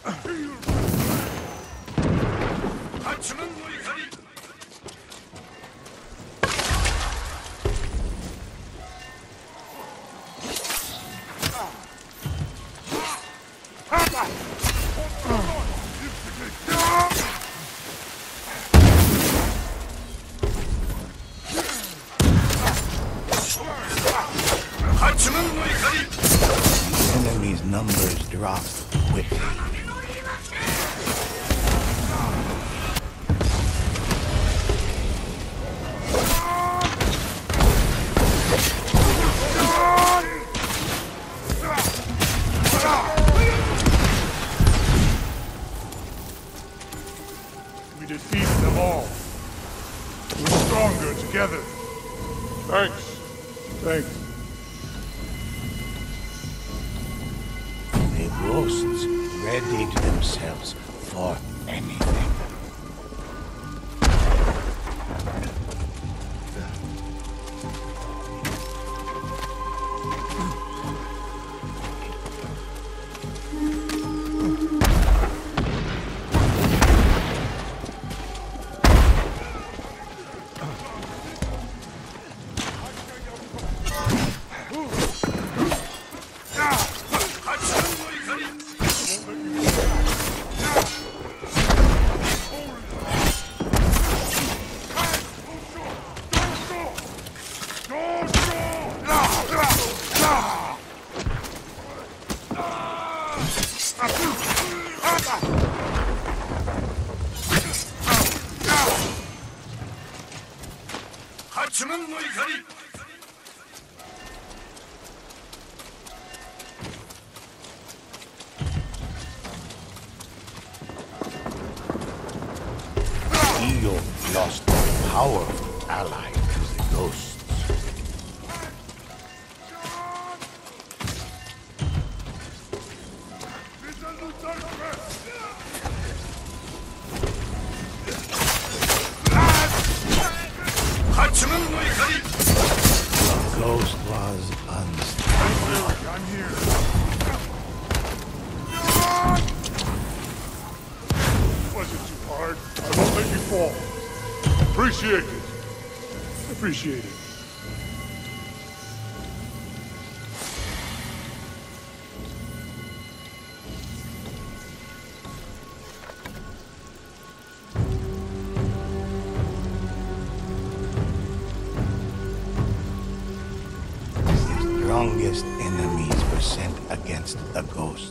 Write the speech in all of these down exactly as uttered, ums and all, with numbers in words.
Enemy's numbers drop quickly. We defeated them all. We're stronger together. Thanks. Thanks. The ghosts readied themselves for anything. Io lost a powerful ally to the ghosts. The ghost was unstoppable. I'm here. Wasn't too hard. I won't let you fall. Appreciate it. Appreciate it. The strongest enemies were sent against the ghosts.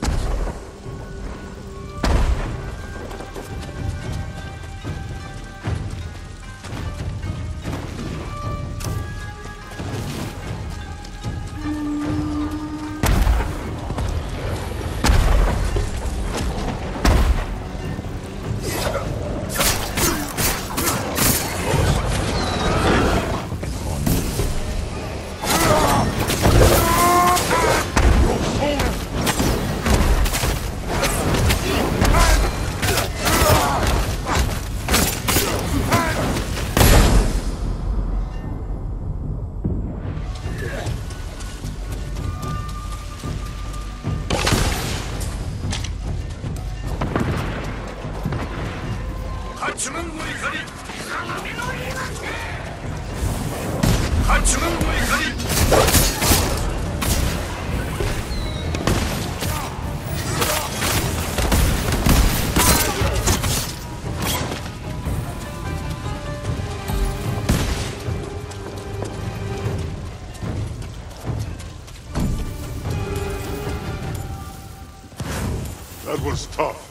That was tough.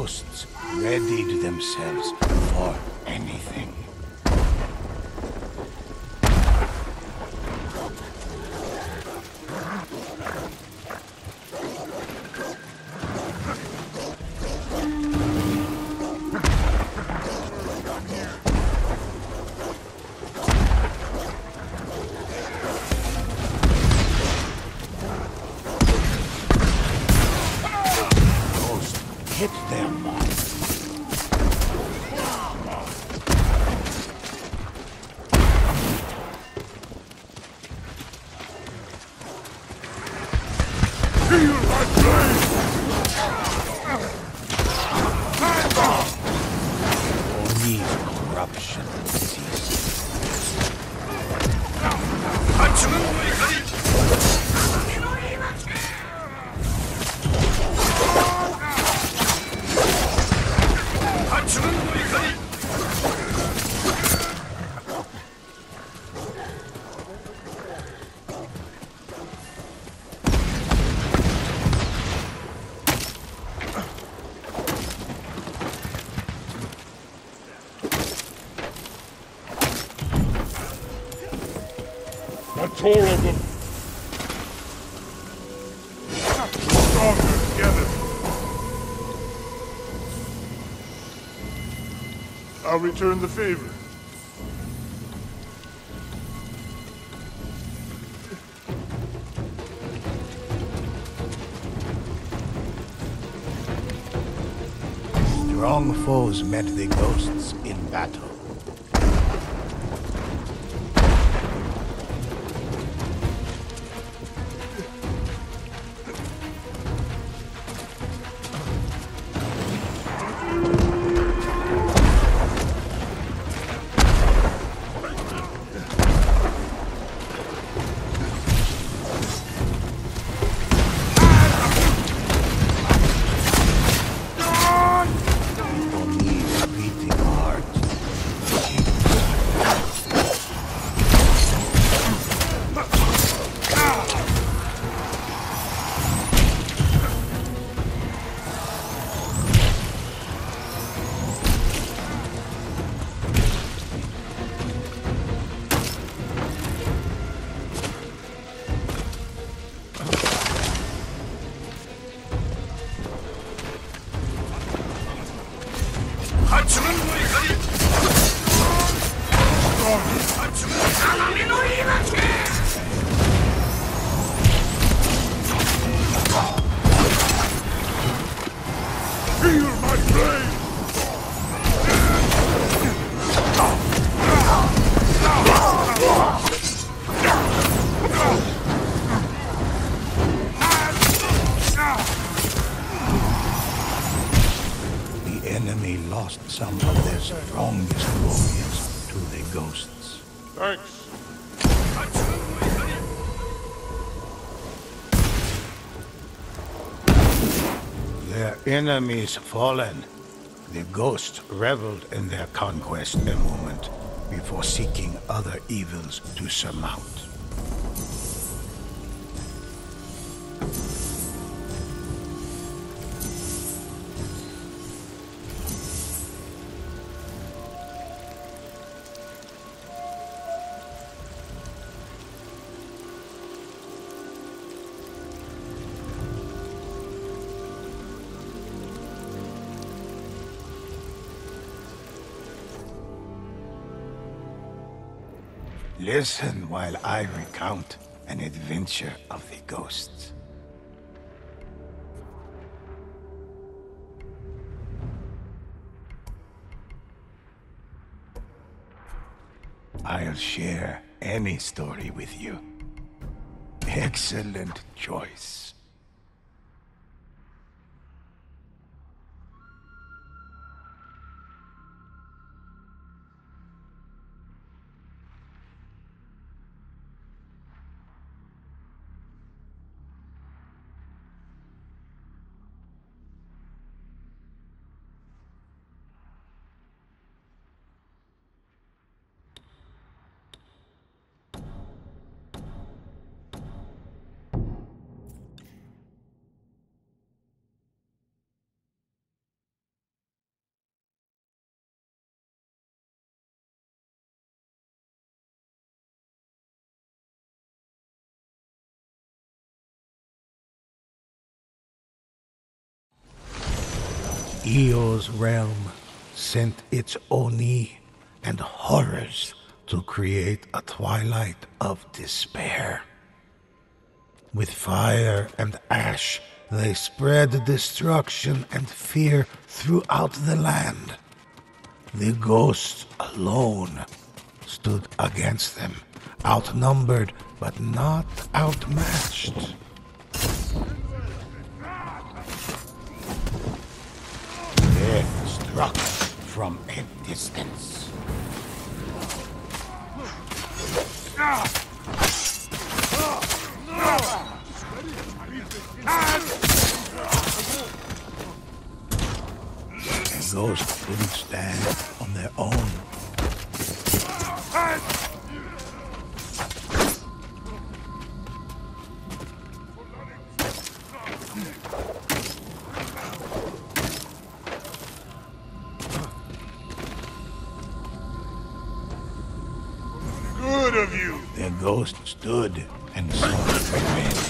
ghosts readied themselves for anything. Hit them. Feel my blade! Only corruption ceases. That's all of them. Stronger together. I'll return the favor. Strong foes met the ghosts in battle. Feel my blade! The enemy lost some of their strongest warriors to the ghosts. Thanks. Their enemies fallen. The ghosts reveled in their conquest a moment before seeking other evils to surmount. Listen while I recount an adventure of the ghosts. I'll share any story with you. Excellent choice. Eo's realm sent its Oni and horrors to create a twilight of despair. With fire and ash, they spread destruction and fear throughout the land. The ghosts alone stood against them, outnumbered but not outmatched. Death struck from a distance. The ghosts couldn't stand on their own. Good of you! Their ghost stood and sought revenge.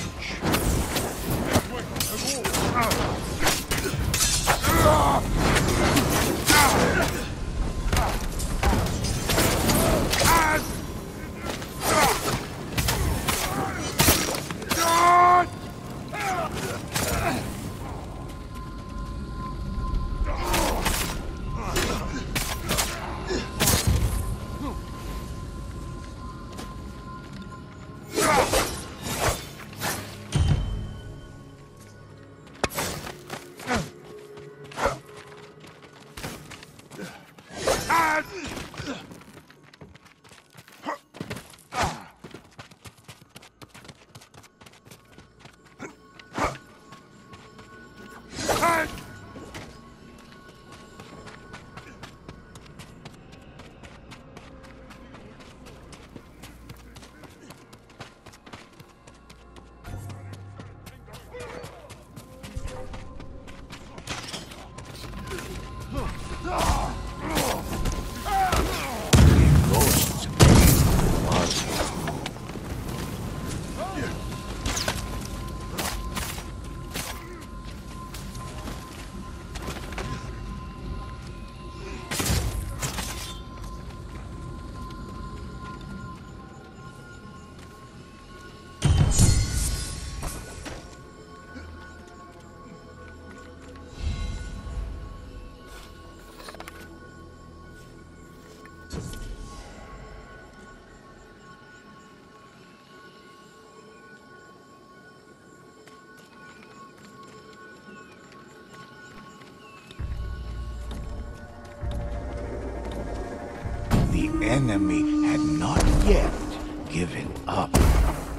The enemy had not yet given up.